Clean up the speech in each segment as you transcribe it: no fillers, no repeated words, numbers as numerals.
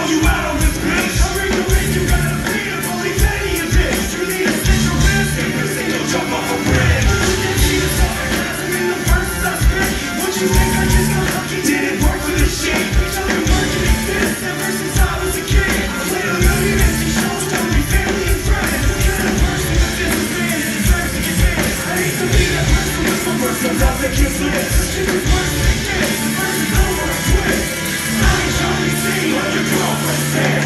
call you out on this bitch. I bring you in, you gotta beat him, only Fanny a bitch. You need a central risk, every single jump off a bridge. You didn't need a sarcasm in the verses I spit. What you think I just got lucky? Didn't work for this shit. Bitch, I've been working at this ever since I was a kid. I played a million empty shows, told me family and friends. What kind of person is this man that deserves to get banned? I hate to be that person with my worst comes out the kiss list. This shit is worse than this. The verse is over, I quit. I ain't trying to see what your girlfriend says.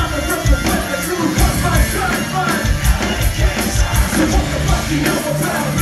You know about